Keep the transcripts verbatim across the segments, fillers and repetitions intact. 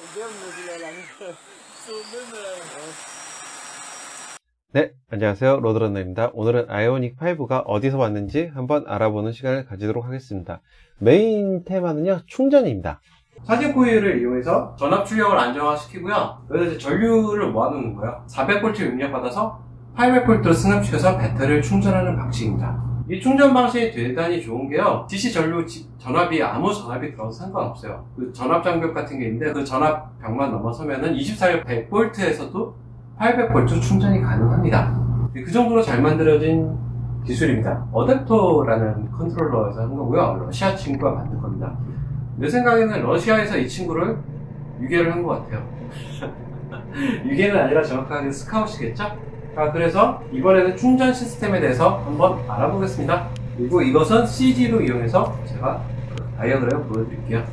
네, 안녕하세요. 로드런너입니다. 오늘은 아이오닉 파이브가 어디서 왔는지 한번 알아보는 시간을 가지도록 하겠습니다. 메인 테마는요, 충전입니다. 차징 코일을 이용해서 전압 출력을 안정화시키고요. 여기서 이제 전류를 모아놓는 거예요. 사백 볼트 입력받아서 팔백 볼트로 승합시켜서 배터리를 충전하는 방식입니다. 이 충전 방식이 대단히 좋은 게요, 디씨 전류 전압이 아무 전압이 들어도 상관없어요. 그 전압 장벽 같은 게 있는데 그 전압 벽만 넘어서면은 이십사 일 백 볼트에서도 팔백 볼트 충전이 가능합니다. 그 정도로 잘 만들어진 기술입니다. 어댑터라는 컨트롤러에서 한 거고요. 러시아 친구가 만든 겁니다. 내 생각에는 러시아에서 이 친구를 유괴를 한 것 같아요. 유괴는 아니라 정확하게 스카웃이겠죠? 자, 그래서 이번에는 충전 시스템에 대해서 한번 알아보겠습니다. 그리고 이것은 씨지로 이용해서 제가 다이어그램을 보여드릴게요.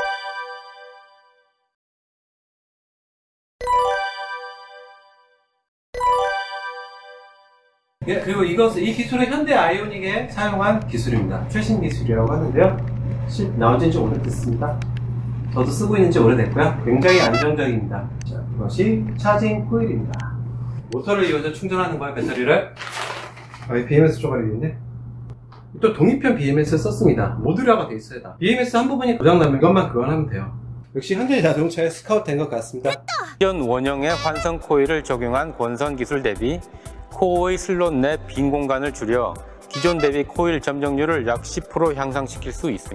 예, 그리고 이것은, 이 기술은 현대 아이오닉에 사용한 기술입니다. 최신 기술이라고 하는데요, 나온 지 좀 오래됐습니다. 저도 쓰고 있는 지 오래됐고요. 굉장히 안정적입니다. 자, 이것이 차징 코일입니다. 모터를 이용해서 충전하는 거야, 배터리를. 아, 비엠에스 쪼가리 있네. 또 독립형 비엠에스 썼습니다. 모듈화가 돼 있어야 다. 비엠에스 한 부분이 고장나면 이것만 교환하면 돼요. 역시 현대 자동차에 스카우트 된 것 같습니다. 기존 원형의 환선 코일을 적용한 권선 기술 대비 코어의 슬롯 내 빈 공간을 줄여 기존 대비 코일 점정률을 약 십 퍼센트 향상시킬 수 있습니다.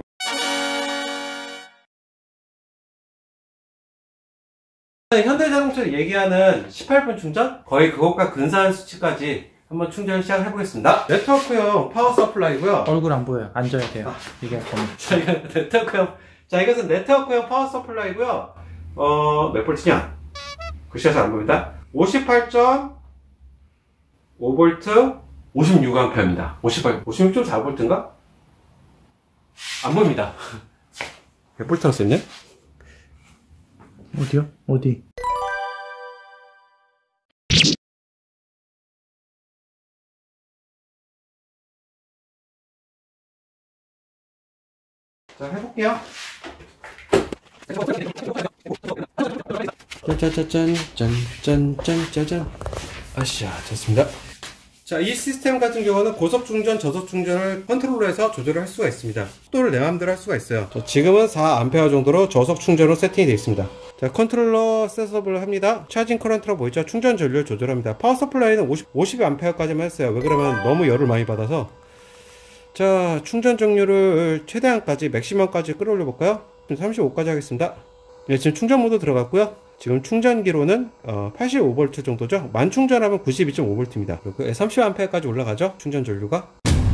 현대자동차를 얘기하는 십팔 분 충전? 거의 그것과 근사한 수치까지 한번 충전 시작을 해보겠습니다. 네트워크용 파워 서플라이고요. 얼굴 안 보여요. 앉아야 돼요. 이게 겁니다. 자, 이거 네트워크용, 자, 이것은 네트워크용 파워 서플라이고요. 어, 몇 볼트냐? 글씨가 잘 안 보인다. 오십팔 점 오 볼트, 오십육 암페어입니다. 오십팔, 오십육 점 사 볼트인가? 안 보입니다. 몇 볼트나 썼냐? 어디요? 어디? 자, 해볼게요. 짜자자잔, 짠, 짠, 짠, 짜잔. 아시아, 됐습니다. 자, 이 시스템 같은 경우는 고속 충전, 저속 충전을 컨트롤러에서 조절을 할 수가 있습니다. 속도를 내 마음대로 할 수가 있어요. 자, 지금은 사 암페어 정도로 저속 충전으로 세팅이 되어 있습니다. 자, 컨트롤러 셋업을 합니다. 차징 커런트라고 보이죠? 충전 전류를 조절합니다. 파워 서플라이는 오십, 오십 암페어까지만 했어요. 왜 그러면 너무 열을 많이 받아서. 자, 충전 정률을 최대한까지, 맥시멈까지 끌어올려 볼까요? 삼십오까지 하겠습니다. 네, 지금 충전 모드 들어갔고요. 지금 충전기로는 어, 팔십오 볼트 정도죠. 만충전하면 구십이 점 오 볼트입니다. 그리고 삼십 암페어까지 올라가죠, 충전 전류가.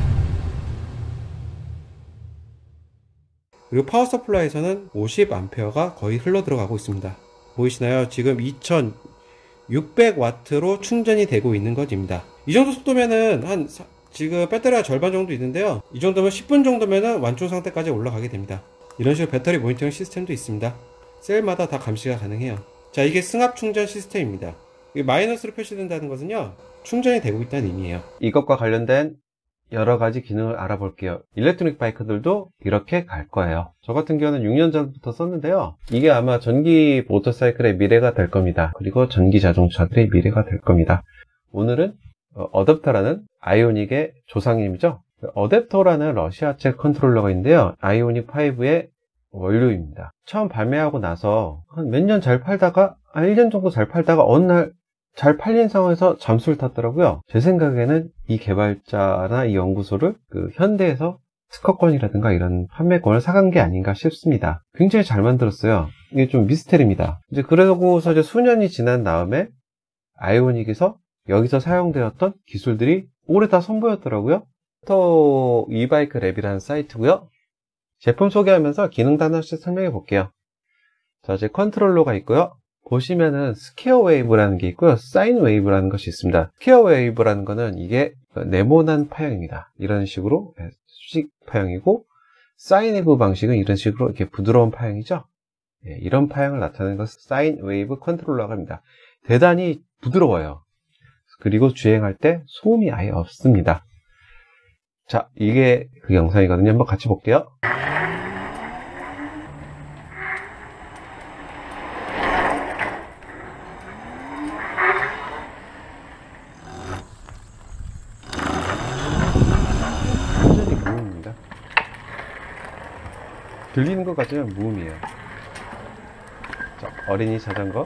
그리고 파워 서플라이에서는 오십 암페어가 거의 흘러 들어가고 있습니다. 보이시나요? 지금 이천육백 와트로 충전이 되고 있는 것입니다. 이 정도 속도면은 한 사, 지금 배터리가 절반 정도 있는데요, 이 정도면 십 분 정도면은 완충 상태까지 올라가게 됩니다. 이런 식으로 배터리 모니터링 시스템도 있습니다. 셀마다 다 감시가 가능해요. 자, 이게 승합 충전 시스템입니다. 이게 마이너스로 표시된다는 것은요, 충전이 되고 있다는 의미예요. 이것과 관련된 여러 가지 기능을 알아볼게요. 일렉트로닉 바이크들도 이렇게 갈 거예요. 저 같은 경우는 육 년 전부터 썼는데요, 이게 아마 전기 모터사이클의 미래가 될 겁니다. 그리고 전기 자동차들의 미래가 될 겁니다. 오늘은 어댑터라는 아이오닉의 조상님이죠. 어댑터라는 러시아체 컨트롤러가 있는데요, 아이오닉 파이브의 원료입니다. 처음 발매하고 나서 한 몇 년 잘 팔다가, 한 일 년 정도 잘 팔다가 어느 날 잘 팔린 상황에서 잠수를 탔더라고요. 제 생각에는 이 개발자나 이 연구소를 그 현대에서 특허권이라든가 이런 판매권을 사간 게 아닌가 싶습니다. 굉장히 잘 만들었어요. 이게 좀 미스테리입니다. 이제 그러고서 이제 수년이 지난 다음에 아이오닉에서 여기서 사용되었던 기술들이 올해 다 선보였더라고요. 터 이바이크 랩이라는 사이트고요. 제품 소개하면서 기능도 하나씩 설명해 볼게요. 자, 이제 컨트롤러가 있고요. 보시면은 스퀘어 웨이브라는 게 있고요, 사인 웨이브라는 것이 있습니다. 스퀘어 웨이브라는 거는 이게 네모난 파형입니다. 이런 식으로 수직 파형이고, 사인 웨이브 방식은 이런 식으로 이렇게 부드러운 파형이죠. 예, 이런 파형을 나타내는 것을 사인 웨이브 컨트롤러가 합니다. 대단히 부드러워요. 그리고 주행할 때 소음이 아예 없습니다. 자, 이게 그 영상이거든요. 한번 같이 볼게요. 들리는 것 같으면 무음이에요. 자, 어린이 자전거.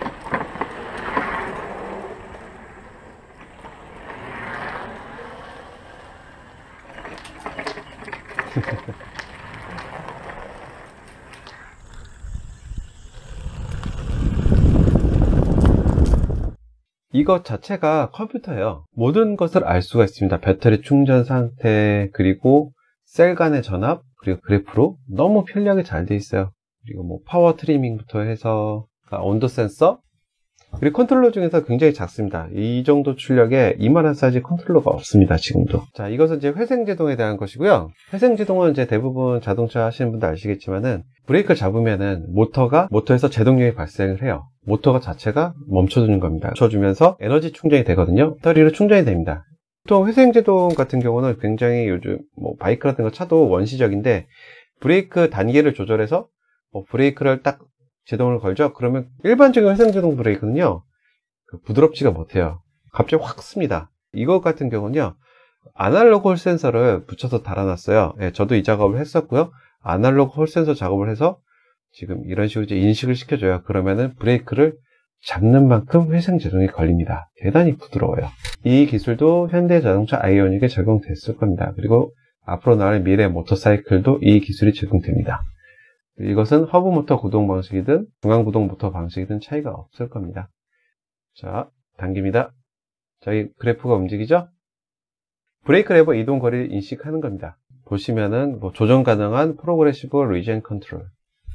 이것 자체가 컴퓨터예요. 모든 것을 알 수가 있습니다. 배터리 충전 상태, 그리고 셀 간의 전압, 그리고 그래프로 너무 편리하게 잘 돼 있어요. 그리고 뭐 파워 트리밍부터 해서 온도 센서, 그리고 컨트롤러 중에서 굉장히 작습니다. 이 정도 출력에 이만한 사이즈 컨트롤러가 없습니다, 지금도. 자, 이것은 이제 회생제동에 대한 것이고요. 회생제동은 이제 대부분 자동차 하시는 분들 아시겠지만은 브레이크를 잡으면은 모터가 모터에서 제동력이 발생을 해요. 모터가 자체가 멈춰주는 겁니다. 멈춰주면서 에너지 충전이 되거든요. 배터리로 충전이 됩니다. 보통 회생제동 같은 경우는 굉장히 요즘 뭐 바이크라든가 차도 원시적인데, 브레이크 단계를 조절해서 뭐 브레이크를 딱 제동을 걸죠. 그러면 일반적인 회생제동 브레이크는요, 부드럽지가 못해요. 갑자기 확 씁니다. 이것 같은 경우는요, 아날로그 홀 센서를 붙여서 달아놨어요. 예, 저도 이 작업을 했었고요. 아날로그 홀 센서 작업을 해서 지금 이런 식으로 이제 인식을 시켜줘요. 그러면은 브레이크를 잡는 만큼 회생제동이 걸립니다. 대단히 부드러워요. 이 기술도 현대자동차 아이오닉에 적용됐을 겁니다. 그리고 앞으로 나올 미래 모터사이클도 이 기술이 적용됩니다. 이것은 허브 모터 구동 방식이든 중앙 구동 모터 방식이든 차이가 없을 겁니다. 자, 당깁니다. 자, 이 그래프가 움직이죠? 브레이크 레버 이동 거리를 인식하는 겁니다. 보시면은 뭐 조정 가능한 프로그레시브 리전 컨트롤,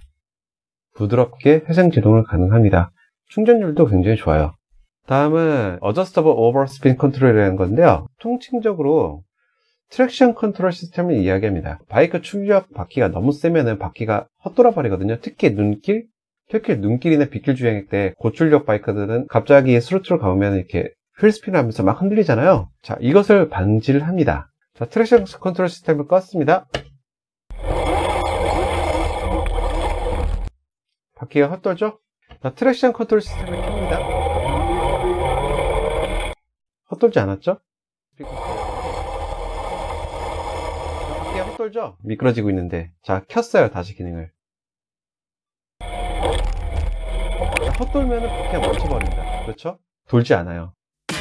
부드럽게 회생 제동을 가능합니다. 충전율도 굉장히 좋아요. 다음은 어저스터블 오버스핀 컨트롤이라는 건데요, 통칭적으로 트랙션 컨트롤 시스템을 이야기합니다. 바이크 출력 바퀴가 너무 세면은 바퀴가 헛돌아 버리거든요. 특히 눈길, 특히 눈길이나 빗길 주행 때 고출력 바이크들은 갑자기 스로틀을 가보면 이렇게 휠스핀을 하면서 막 흔들리잖아요. 자, 이것을 방지를 합니다. 자, 트랙션 컨트롤 시스템을 껐습니다. 바퀴가 헛돌죠? 자, 트랙션 컨트롤 시스템을 켭니다. 헛돌지 않았죠? 바퀴가 헛돌죠? 미끄러지고 있는데. 자, 켰어요. 다시 기능을. 자, 헛돌면 바퀴가 멈춰버립니다. 그렇죠? 돌지 않아요.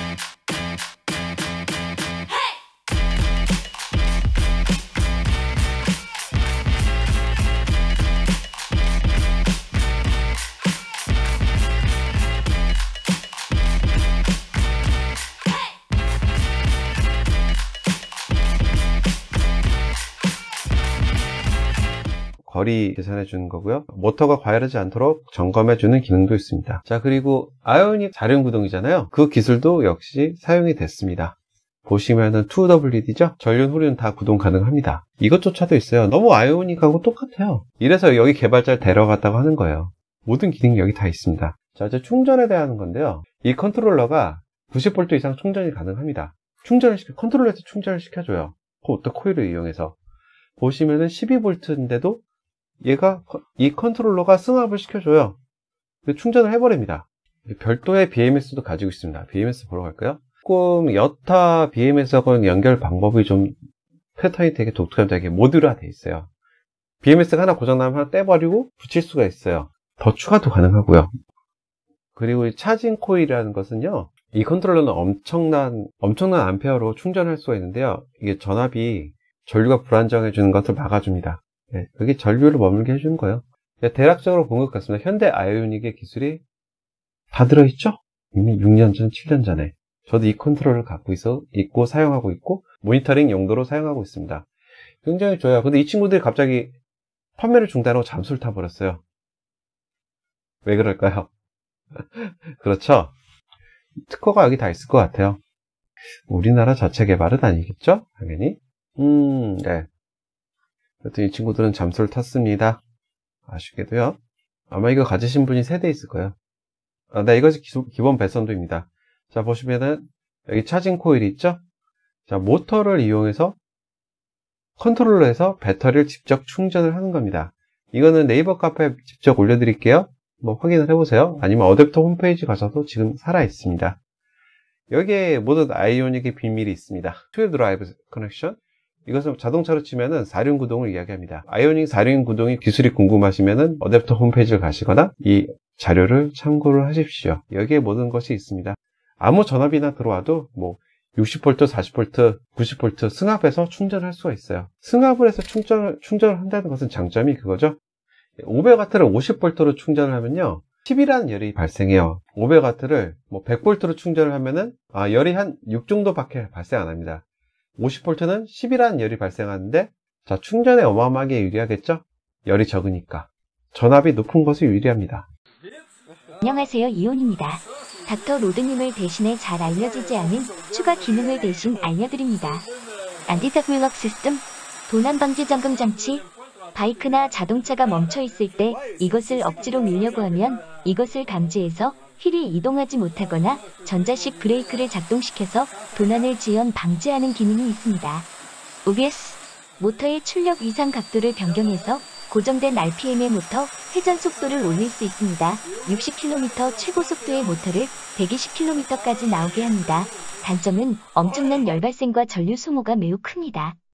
거리 계산해 주는 거고요. 모터가 과열하지 않도록 점검해 주는 기능도 있습니다. 자, 그리고 아이오닉 자륜 구동이잖아요. 그 기술도 역시 사용이 됐습니다. 보시면은 투 더블유 디죠? 전륜, 후륜 다 구동 가능합니다. 이것조차도 있어요. 너무 아이오닉하고 똑같아요. 이래서 여기 개발자를 데려갔다고 하는 거예요. 모든 기능이 여기 다 있습니다. 자, 이제 충전에 대한 건데요. 이 컨트롤러가 구십 볼트 이상 충전이 가능합니다. 충전을 시켜, 컨트롤러에서 충전을 시켜줘요. 그 코일을 이용해서. 보시면은 십이 볼트인데도 얘가 이 컨트롤러가 승합을 시켜줘요. 충전을 해버립니다. 별도의 비엠에스도 가지고 있습니다. 비엠에스 보러 갈까요? 조금 여타 비엠에스하고는 연결 방법이 좀 패턴이 되게 독특합니다. 이게 모듈화 돼 있어요. 비엠에스가 하나 고장나면 하나 떼버리고 붙일 수가 있어요. 더 추가도 가능하고요. 그리고 이 차징 코일이라는 것은요, 이 컨트롤러는 엄청난 엄청난 암페어로 충전할 수가 있는데요, 이게 전압이 전류가 불안정해지는 것을 막아줍니다. 네, 그게 전류를 머물게 해주는 거예요. 대략적으로 본 것 같습니다. 현대 아이오닉의 기술이 다 들어있죠? 이미 육 년 전, 칠 년 전에. 저도 이 컨트롤을 갖고 있어, 있고, 사용하고 있고, 모니터링 용도로 사용하고 있습니다. 굉장히 좋아요. 근데 이 친구들이 갑자기 판매를 중단하고 잠수를 타버렸어요. 왜 그럴까요? 그렇죠? 특허가 여기 다 있을 것 같아요. 우리나라 자체 개발은 아니겠죠? 당연히. 음, 네. 하여튼 이 친구들은 잠수를 탔습니다. 아쉽게도요. 아마 이거 가지신 분이 세 대 있을 거예요. 아, 네, 이것이 기, 기본 배선도입니다. 자, 보시면은 여기 차징 코일이 있죠? 자, 모터를 이용해서 컨트롤러에서 배터리를 직접 충전을 하는 겁니다. 이거는 네이버 카페에 직접 올려드릴게요. 뭐 확인을 해보세요. 아니면 어댑터 홈페이지 가셔도 지금 살아 있습니다. 여기에 모든 아이오닉의 비밀이 있습니다. 투 휠 드라이브 커넥션. 이것은 자동차로 치면은 사륜 구동을 이야기합니다. 아이오닉 사륜 구동의 기술이 궁금하시면은 어댑터 홈페이지를 가시거나 이 자료를 참고를 하십시오. 여기에 모든 것이 있습니다. 아무 전압이나 들어와도 뭐 육십 볼트, 사십 볼트, 구십 볼트 승합해서 충전을 할 수가 있어요. 승합을 해서 충전을, 충전을 한다는 것은 장점이 그거죠. 오백 와트를 오십 볼트로 충전을 하면요, 십이라는 열이 발생해요. 오백 와트를 뭐 백 볼트로 충전을 하면은 아, 열이 한 육 정도밖에 발생 안 합니다. 오십 볼트는 십이라는 열이 발생하는데, 자, 충전에 어마어마하게 유리하겠죠? 열이 적으니까. 전압이 높은 것이 유리합니다. 안녕하세요, 이온입니다. 닥터 로드님을 대신해 잘 알려지지 않은 추가 기능을 대신 알려드립니다. 안티서블럭 시스템, 도난 방지 잠금 장치. 바이크나 자동차가 멈춰 있을 때 이것을 억지로 밀려고 하면 이것을 감지해서 휠이 이동하지 못하거나 전자식 브레이크를 작동시켜서 도난을 지연 방지하는 기능이 있습니다. 오비에스, 모터의 출력 이상 각도를 변경해서 고정된 알피엠의 모터 회전 속도를 올릴 수 있습니다. 육십 킬로미터 최고 속도의 모터를 백이십 킬로미터까지 나오게 합니다. 단점은 엄청난 열 발생과 전류 소모가 매우 큽니다.